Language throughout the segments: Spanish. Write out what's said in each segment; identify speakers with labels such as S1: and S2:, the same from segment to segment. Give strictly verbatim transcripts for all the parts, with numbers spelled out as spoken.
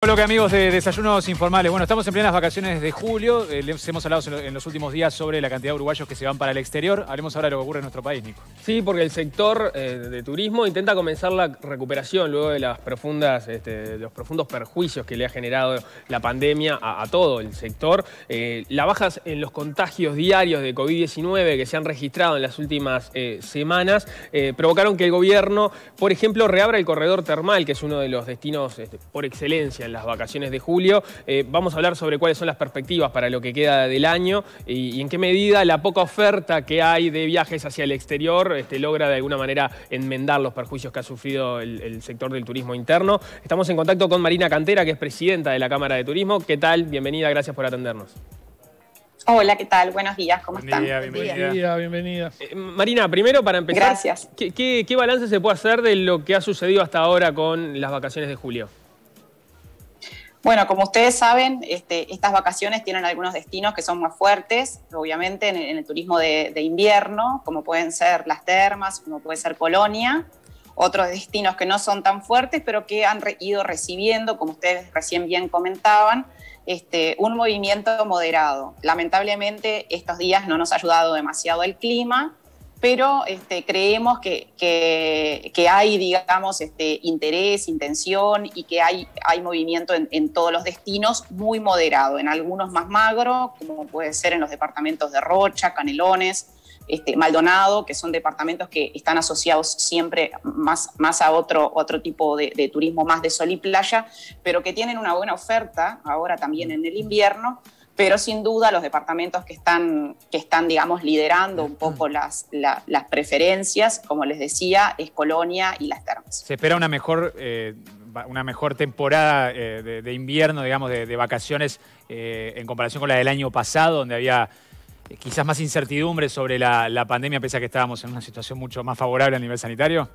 S1: bloque, amigos de Desayunos Informales. Bueno, estamos en plenas vacaciones de julio. Eh, les hemos hablado en los últimos días sobre la cantidad de uruguayos que se van para el exterior. Hablemos ahora de lo que ocurre en nuestro país, Nico.
S2: Sí, porque el sector eh, de turismo intenta comenzar la recuperación luego de, las profundas, este, de los profundos perjuicios que le ha generado la pandemia a, a todo el sector. Eh, las bajas en los contagios diarios de COVID diecinueve que se han registrado en las últimas eh, semanas eh, provocaron que el gobierno, por ejemplo, reabra el corredor termal, que es uno de los destinos este, por excelencia en las vacaciones de julio. Eh, vamos a hablar sobre cuáles son las perspectivas para lo que queda del año y, y en qué medida la poca oferta que hay de viajes hacia el exterior este, logra de alguna manera enmendar los perjuicios que ha sufrido el, el sector del turismo interno. Estamos en contacto con Marina Cantera, que es presidenta de la Cámara de Turismo. ¿Qué tal? Bienvenida, gracias por atendernos.
S3: Hola, ¿qué tal? Buenos días, ¿cómo
S1: Buen
S3: están?
S1: día,
S3: Bienvenida.
S1: bienvenida.
S4: bienvenida.
S2: Eh, Marina, primero para empezar,
S3: Gracias.
S2: ¿qué, qué, ¿qué balance se puede hacer de lo que ha sucedido hasta ahora con las vacaciones de julio?
S3: Bueno, como ustedes saben, este, estas vacaciones tienen algunos destinos que son más fuertes, obviamente en el, en el turismo de, de invierno, como pueden ser las termas, como puede ser Colonia, otros destinos que no son tan fuertes, pero que han re, ido recibiendo, como ustedes recién bien comentaban, este, un movimiento moderado. Lamentablemente, estos días no nos ha ayudado demasiado el clima, pero este, creemos que, que, que hay, digamos, este, interés, intención y que hay, hay movimiento en, en todos los destinos muy moderado, en algunos más magro, como puede ser en los departamentos de Rocha, Canelones, este, Maldonado, que son departamentos que están asociados siempre más, más a otro, otro tipo de, de turismo más de sol y playa, pero que tienen una buena oferta ahora también en el invierno. Pero sin duda los departamentos que están, que están digamos, liderando un poco las, la, las preferencias, como les decía, es Colonia y las termas.
S1: Se espera una mejor, eh, una mejor temporada eh, de, de invierno, digamos, de, de vacaciones eh, en comparación con la del año pasado, donde había eh, quizás más incertidumbre sobre la, la pandemia, pese a que estábamos en una situación mucho más favorable a nivel sanitario.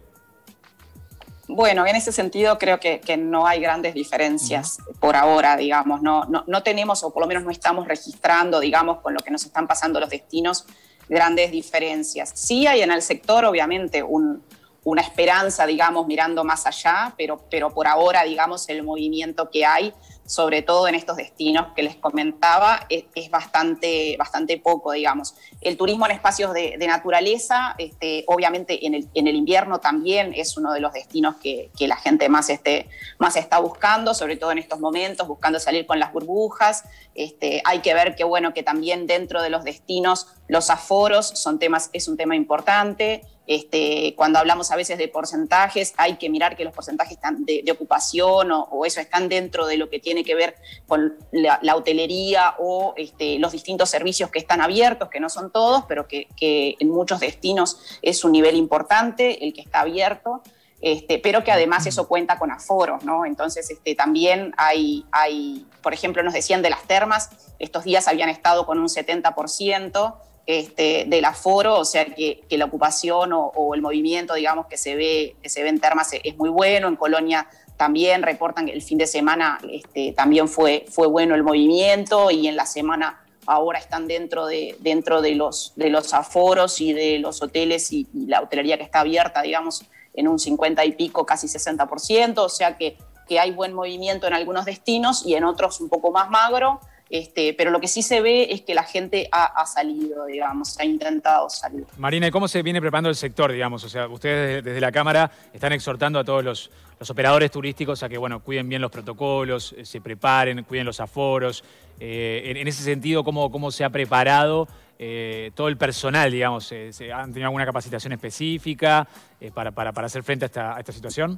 S3: Bueno, en ese sentido creo que, que no hay grandes diferencias uh-huh. por ahora, digamos, no, no, no tenemos o por lo menos no estamos registrando, digamos, con lo que nos están pasando los destinos, grandes diferencias. Sí hay en el sector, obviamente, un, una esperanza, digamos, mirando más allá, pero, pero por ahora, digamos, el movimiento que hay, sobre todo en estos destinos que les comentaba, es, es bastante, bastante poco, digamos. El turismo en espacios de, de naturaleza, este, obviamente en el, en el invierno también es uno de los destinos que, que la gente más, este, más está buscando, sobre todo en estos momentos, buscando salir con las burbujas. Este, hay que ver que, bueno, que también dentro de los destinos los aforos son temas, es un tema importante. Este, cuando hablamos a veces de porcentajes, hay que mirar que los porcentajes están de, de ocupación o, o eso están dentro de lo que tiene que ver con la, la hotelería o este, los distintos servicios que están abiertos, que no son todos, pero que, que en muchos destinos es un nivel importante el que está abierto, este, pero que además eso cuenta con aforos, ¿no? Entonces este, también hay, hay, por ejemplo, nos decían de las termas, estos días habían estado con un setenta por ciento, Este, del aforo, o sea que, que la ocupación o, o el movimiento, digamos, que se ve, que se ve en termas es muy bueno. En Colonia también reportan que el fin de semana este, también fue, fue bueno el movimiento y en la semana ahora están dentro de, dentro de, los, de los aforos y de los hoteles y, y la hotelería que está abierta, digamos, en un cincuenta y pico, casi sesenta por ciento, o sea que, que hay buen movimiento en algunos destinos y en otros un poco más magro. Este, pero lo que sí se ve es que la gente ha, ha salido, digamos, ha intentado salir.
S1: Marina, ¿y cómo se viene preparando el sector, digamos? O sea, ustedes desde, desde la Cámara están exhortando a todos los, los operadores turísticos a que, bueno, cuiden bien los protocolos, eh, se preparen, cuiden los aforos. Eh, en, en ese sentido, ¿cómo, cómo se ha preparado eh, todo el personal, digamos? Eh, ¿se ¿Han tenido alguna capacitación específica eh, para, para, para hacer frente a esta, a esta situación?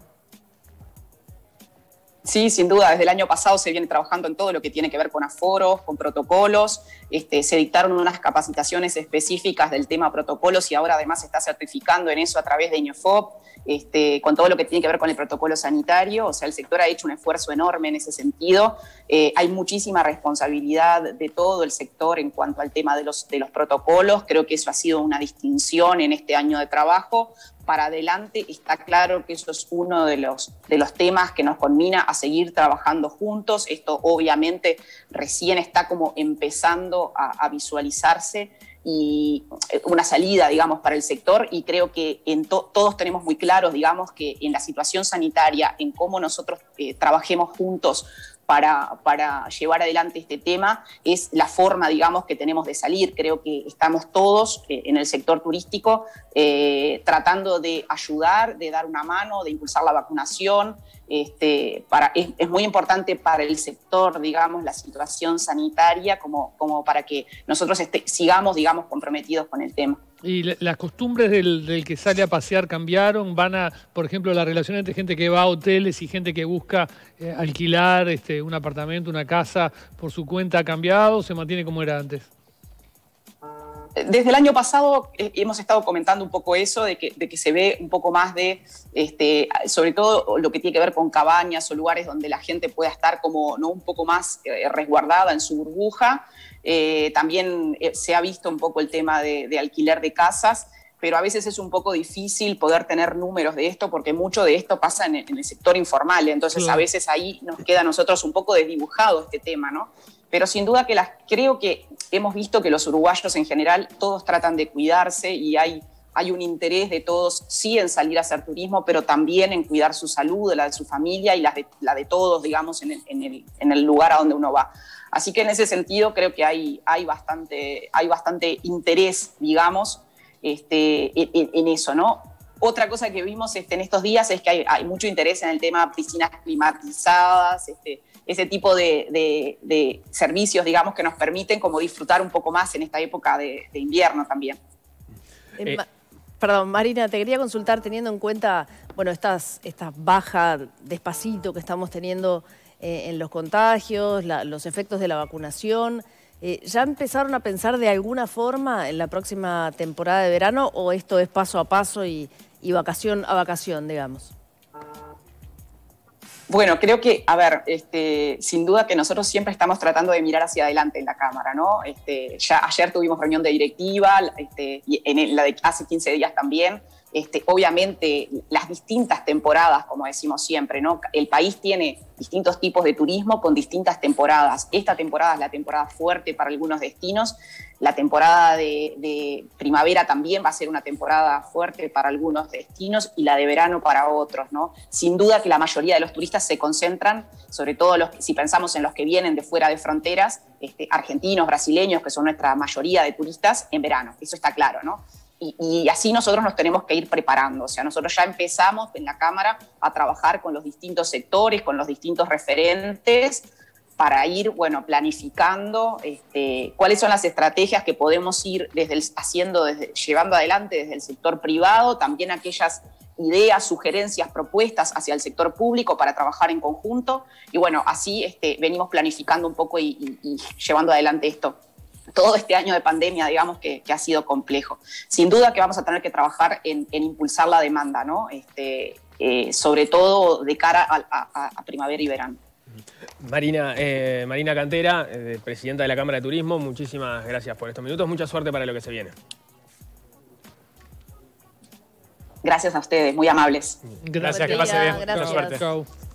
S3: Sí, sin duda, desde el año pasado se viene trabajando en todo lo que tiene que ver con aforos, con protocolos. Este, se dictaron unas capacitaciones específicas del tema protocolos y ahora además se está certificando en eso a través de INEFOP, este, con todo lo que tiene que ver con el protocolo sanitario. O sea, el sector ha hecho un esfuerzo enorme en ese sentido. Eh, hay muchísima responsabilidad de todo el sector en cuanto al tema de los, de los protocolos. Creo que eso ha sido una distinción en este año de trabajo. Para adelante está claro que eso es uno de los, de los temas que nos conmina a seguir trabajando juntos. Esto obviamente recién está como empezando a, a visualizarse y una salida, digamos, para el sector, y creo que en to todos tenemos muy claros, digamos, que en la situación sanitaria, en cómo nosotros eh, trabajemos juntos para, para llevar adelante este tema, es la forma, digamos, que tenemos de salir. Creo que estamos todos eh, en el sector turístico eh, tratando de ayudar, de dar una mano, de impulsar la vacunación. Este, para, es, es muy importante para el sector, digamos, la situación sanitaria, como, como para que nosotros este, sigamos, digamos, comprometidos con el tema.
S4: ¿Y las costumbres del, del que sale a pasear cambiaron? ¿Van a, por ejemplo, la relación entre gente que va a hoteles y gente que busca eh, alquilar este, un apartamento, una casa por su cuenta ha cambiado o se mantiene como era antes?
S3: Desde el año pasado eh, hemos estado comentando un poco eso, de que, de que se ve un poco más de, este, sobre todo lo que tiene que ver con cabañas o lugares donde la gente pueda estar como, ¿no?, un poco más eh, resguardada en su burbuja. Eh, también eh, se ha visto un poco el tema de, de alquiler de casas, pero a veces es un poco difícil poder tener números de esto porque mucho de esto pasa en el, en el sector informal, entonces sí. A veces ahí nos queda a nosotros un poco desdibujado este tema, ¿no? Pero sin duda que las, creo que hemos visto que los uruguayos en general todos tratan de cuidarse y hay, hay un interés de todos sí en salir a hacer turismo, pero también en cuidar su salud, la de su familia y la de, la de todos, digamos, en el, en, el, en el lugar a donde uno va. Así que en ese sentido creo que hay, hay, bastante, hay bastante interés, digamos, este, en, en eso, ¿no? Otra cosa que vimos este, en estos días es que hay, hay mucho interés en el tema piscinas climatizadas, este, ese tipo de, de, de servicios, digamos, que nos permiten como disfrutar un poco más en esta época de, de invierno también.
S5: Eh, ma perdón, Marina, te quería consultar teniendo en cuenta, bueno, estas, estas bajas despacito que estamos teniendo eh, en los contagios, la, los efectos de la vacunación. Eh, ¿Ya empezaron a pensar de alguna forma en la próxima temporada de verano o esto es paso a paso y, y vacación a vacación, digamos?
S3: Bueno, creo que, a ver, este, sin duda que nosotros siempre estamos tratando de mirar hacia adelante en la Cámara, ¿no? Este, ya ayer tuvimos reunión de directiva, este, y en la de hace quince días también. Este, obviamente, las distintas temporadas, como decimos siempre, ¿no? El país tiene distintos tipos de turismo con distintas temporadas. Esta temporada es la temporada fuerte para algunos destinos. La temporada de, de primavera también va a ser una temporada fuerte para algunos destinos y la de verano para otros, ¿no? Sin duda que la mayoría de los turistas se concentran, sobre todo los, si pensamos en los que vienen de fuera de fronteras, este, argentinos, brasileños, que son nuestra mayoría de turistas, en verano. Eso está claro, ¿no? Y, y así nosotros nos tenemos que ir preparando. O sea, nosotros ya empezamos en la Cámara a trabajar con los distintos sectores, con los distintos referentes, para ir, bueno, planificando este, cuáles son las estrategias que podemos ir desde el, haciendo, desde, llevando adelante desde el sector privado, también aquellas ideas, sugerencias, propuestas hacia el sector público para trabajar en conjunto. Y bueno, así este, venimos planificando un poco y, y, y llevando adelante esto. Todo este año de pandemia, digamos, que, que ha sido complejo. Sin duda que vamos a tener que trabajar en, en impulsar la demanda, ¿no? Este, eh, sobre todo de cara a, a, a primavera y verano.
S2: Marina, eh, Marina Cantera, eh, presidenta de la Cámara de Turismo, muchísimas gracias por estos minutos. Mucha suerte para lo que se viene.
S3: Gracias a ustedes, muy amables.
S1: Gracias, que pase bien.
S5: Gracias.
S1: Mucha suerte.
S4: Chau.